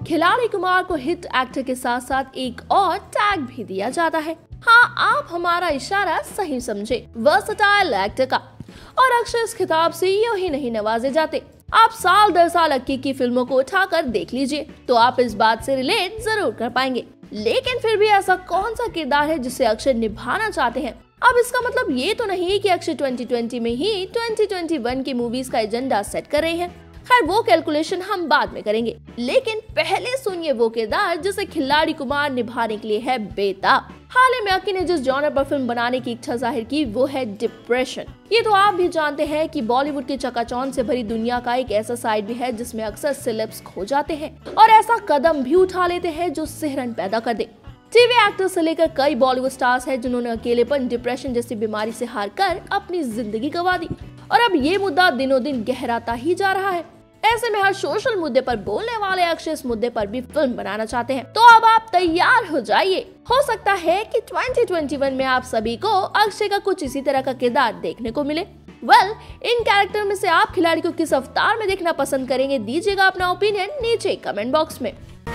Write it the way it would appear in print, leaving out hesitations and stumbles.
खिलाड़ी कुमार को hit actor के साथ साथ एक और टैग भी दिया जाता है। हाँ, आप हमारा इशारा सही समझे, वर्सटाइल एक्टर का। और अक्षय इस खिताब से यूं ही नहीं नवाजे जाते। आप साल दर साल अक्की की फिल्मों को उठाकर देख लीजिए तो आप इस बात से रिलेट जरूर कर पाएंगे। लेकिन फिर भी ऐसा कौन सा किरदार है जिसे अक्षय निभाना चाहते हैं? अब इसका मतलब ये तो नहीं कि अक्षय 2020 में ही 2021 की मूवीज का एजेंडा सेट कर रहे हैं। खैर, वो कैलकुलेशन हम बाद में करेंगे, लेकिन पहले सुनिए वो किरदार जिसे खिलाड़ी कुमार निभाने के लिए है बेताब। हाल ही में अक्की ने जिस जॉनर पर फिल्म बनाने की इच्छा जाहिर की वो है डिप्रेशन। ये तो आप भी जानते हैं कि बॉलीवुड की चकाचौंध से भरी दुनिया का एक ऐसा साइड भी है जिसमें अक्सर सेलेब्स खो जाते हैं और ऐसा कदम भी उठा लेते हैं जो सिहरन पैदा कर दे। टीवी एक्टर से लेकर कई बॉलीवुड स्टार्स हैं जिन्होंने अकेलेपन, डिप्रेशन जैसी बीमारी से हार कर अपनी जिंदगी गंवा दी और अब ये मुद्दा दिनों दिन गहराता ही जा रहा है। ऐसे में हर सोशल मुद्दे पर बोलने वाले अक्षय इस मुद्दे पर भी फिल्म बनाना चाहते हैं, तो अब आप तैयार हो जाइए। हो सकता है कि 2021 में आप सभी को अक्षय का कुछ इसी तरह का किरदार देखने को मिले। इन कैरेक्टर में से आप खिलाड़ी को किस अवतार में देखना पसंद करेंगे? दीजिएगा अपना ओपिनियन नीचे कमेंट बॉक्स में।